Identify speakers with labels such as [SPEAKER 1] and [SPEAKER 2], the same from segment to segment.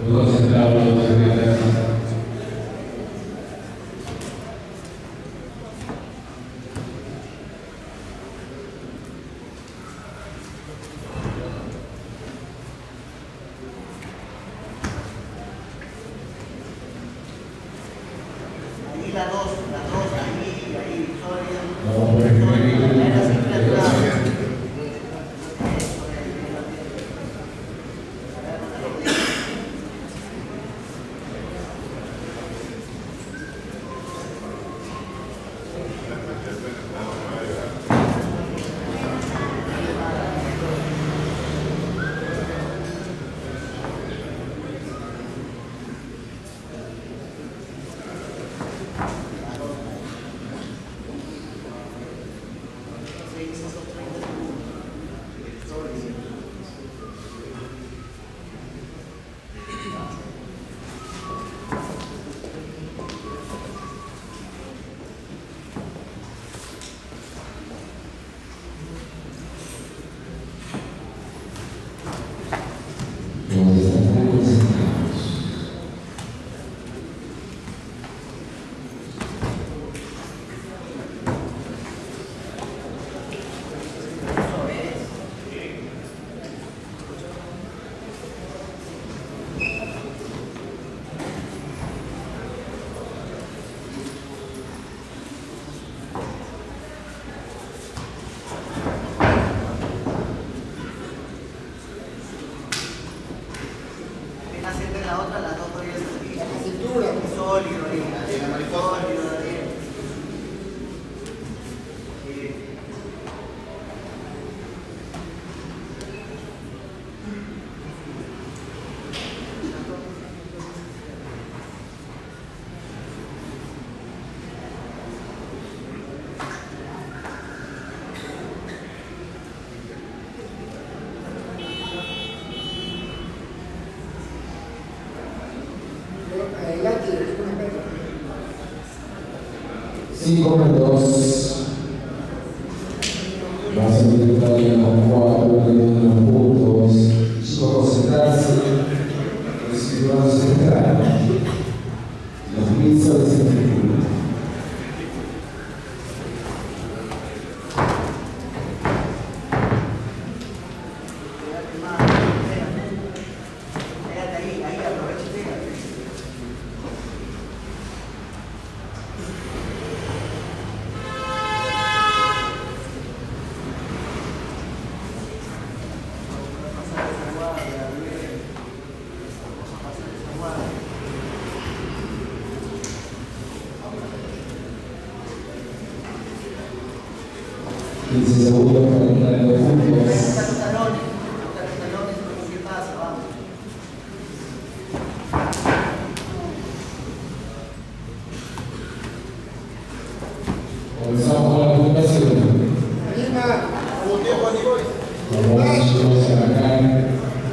[SPEAKER 1] Muy concentrado, secretario. Cinco minutos. Va a seguir todavía con 4 puntos. Solo concentrarse. Recibir central. Los pisos de centrífuga. Segundos para entrar en los puntos.
[SPEAKER 2] Los talones, ¿qué pasa? Vamos.
[SPEAKER 1] Comenzamos con la puntuación. Vamos a arrancar.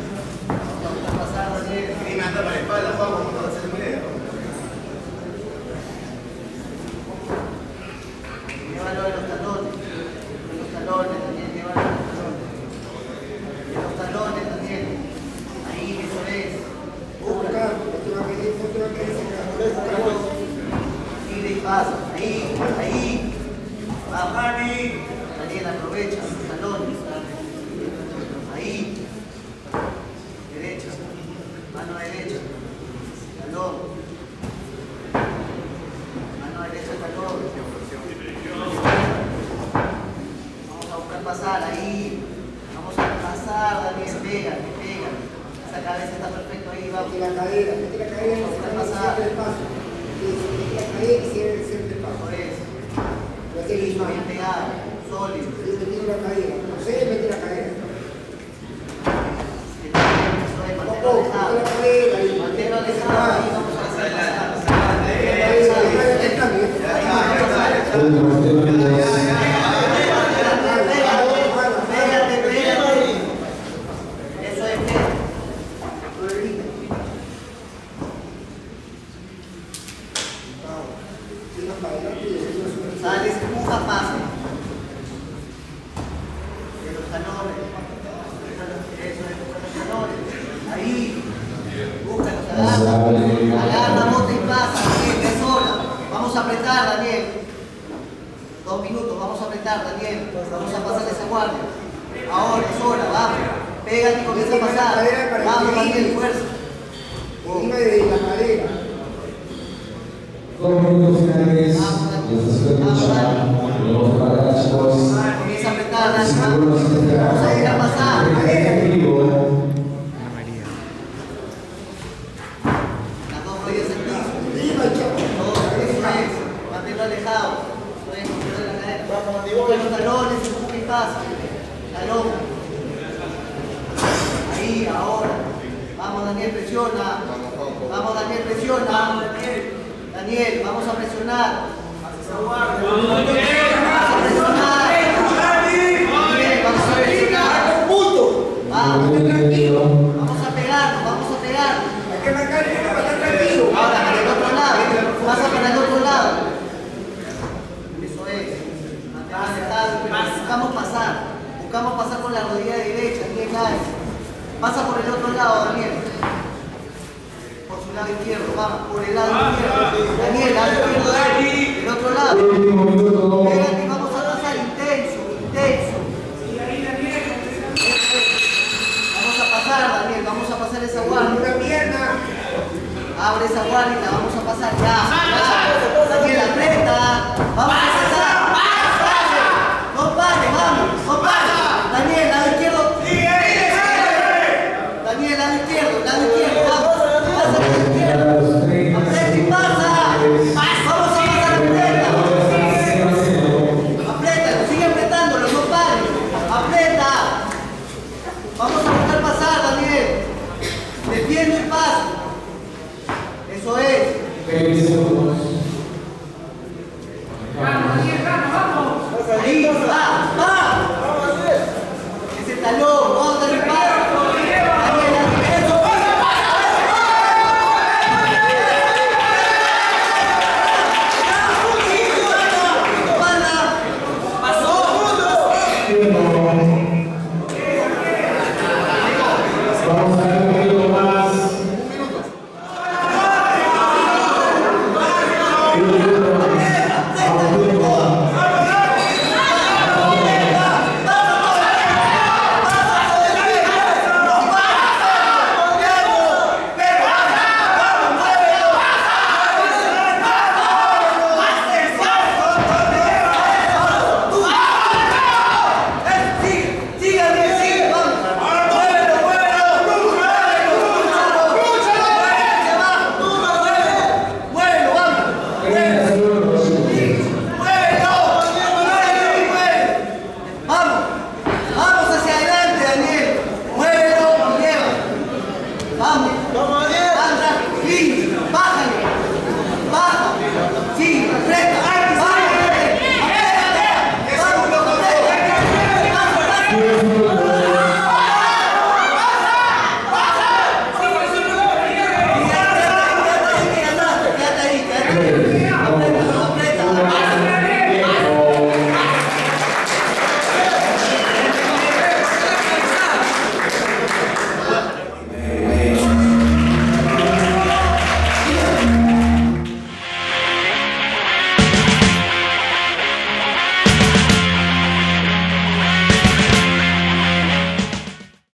[SPEAKER 2] Ahí, Bajani, Daniel aprovecha, talones, ahí, derecha, mano derecha, talón, mano derecha, talón, vamos a buscar pasar, ahí, vamos a pasar, Daniel, pega, esa cabeza está perfecto ahí, vamos.
[SPEAKER 3] Mete la cadera,
[SPEAKER 2] vamos a buscar pasar. Por eso. Sí, bien pegado, sólido.
[SPEAKER 3] Metiendo la cadera, no sé, mete la cadera.
[SPEAKER 2] Manténlo alejado, ahí vamos a hacer eso es sales, empuja, pasa. Los talones. Eso es, los talones. Ahí. Busca los talones. Agarra, bota y pasa, Daniel, es hora. Vamos a apretar, Daniel. 2 minutos, vamos a apretar, Daniel. Vamos a pasar esa guardia. Ahora, es hora, vamos. Pégate y comienza a pasar. Vamos, Daniel, fuerza.
[SPEAKER 3] Encima de la cadera.
[SPEAKER 1] 2 minutos finales. Los parachos.
[SPEAKER 2] Comienza a apretar, Daniel. Vamos a ir a pasar. Las 2 rodillas en piso. Todo, eso es. Manténlo alejado. No es controlar la cadera. Con los talones, empuja y pasa. Talón. Ahí, ahora. Vamos, Daniel, presiona. Vamos, Daniel, presiona. Daniel, vamos a presionar. Vamos a presionar. Daniel, vamos a presionar. Vamos a pegarnos, vamos a pegarnos.
[SPEAKER 3] Hay que marcar el para estar tranquilo.
[SPEAKER 2] Ahora, para el otro lado. Pasa para el otro lado. Eso es. Buscamos pasar. Buscamos pasar con la rodilla derecha. Daniel, cae. Pasa por el otro lado, Daniel. Por su lado izquierdo, vamos, por el lado izquierdo. Daniel, lado izquierdo, el otro lado. Pégate, vamos a pasar intenso, intenso. Vamos a pasar, Daniel, vamos a pasar esa guardia.
[SPEAKER 3] Una pierna.
[SPEAKER 2] Abre esa guardia, vamos a pasar ya. Daniel, aprieta. Vamos a pasar. No pare, vamos, no pare. Daniel, lado izquierdo. Daniel, lado izquierdo, vamos. Pasa lado izquierdo. Aprieta y pasa. Vamos a pasar, aprieta. Aprieta, sigue apretándolo, no pare. Aprieta. Vamos a buscar pasar, Daniel. Defiende y pasa. Eso es.
[SPEAKER 1] 20 segundos.
[SPEAKER 2] Ahí, va. Ese talón, vamos a darle paso.
[SPEAKER 1] Vamos a ver un poquito más. Vamos.